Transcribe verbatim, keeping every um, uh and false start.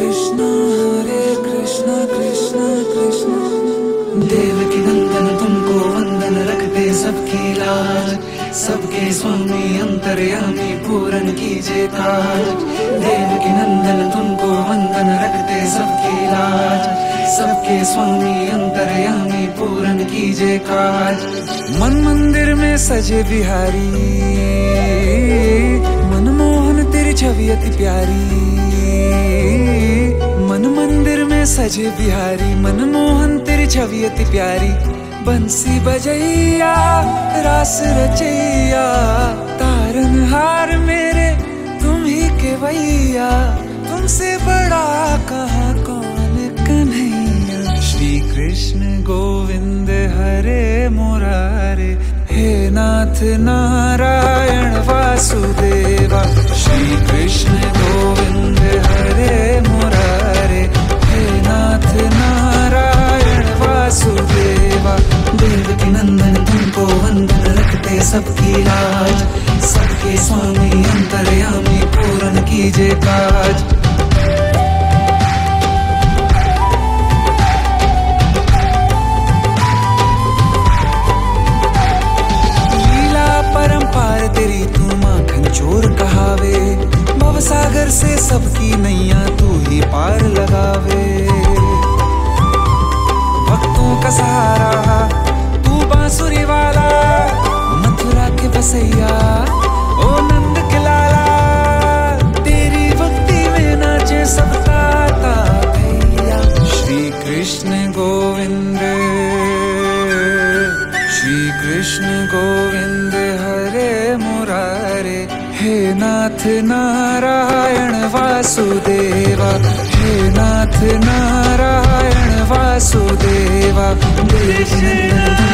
कृष्णा हरे कृष्णा कृष्णा कृष्णा। देवकी नंदन तुमको वंदन, रखते सबकी लाज, सबके स्वामी अंतर्यामी पूरन कीजिए काज। देवकी नंदन तुमको वंदन, रखते सबकी लाज, सबके स्वामी अंतर्यामी पूरन कीजिए काज। मन मंदिर में सजे बिहारी, मनमोहन तेरी छवि अति प्यारी। मन मंदिर में सजे बिहारी, मनमोहन तेरी छवि अति प्यारी। बंसी बजैया रास रचैया, तारनहार मेरे तुम ही के भैया। तुमसे बड़ा कहाँ कौन कन्हैया। श्री कृष्ण गोविंद हरे मुरारे, हे नाथ नारायण वासुदेवा। श्री कृष्ण गोविंद हरे मुरारे, हे नाथ नारायण वासुदेवा। देवकी नंदन तुमको वंदन, रखते सबकी लाज, सबके स्वामी अंतर्यामी पूरन कीजिए काज। परंपार तेरी तू माखन चोर कहावे, भवसागर से सबकी नैया तू ही पार लगावे। भक्तों का सहारा तू बांसुरी वाला, मथुरा के बसैया ओ नंद के लाला। तेरी भक्ति में नाचे सब ताता भैया। श्री कृष्ण गोविंद, श्री कृष्ण गोविंद हरे मुरारे, हे नाथ नारायण वासुदेवा। हे नाथ नारायण वासुदेवा। देवकी नंदन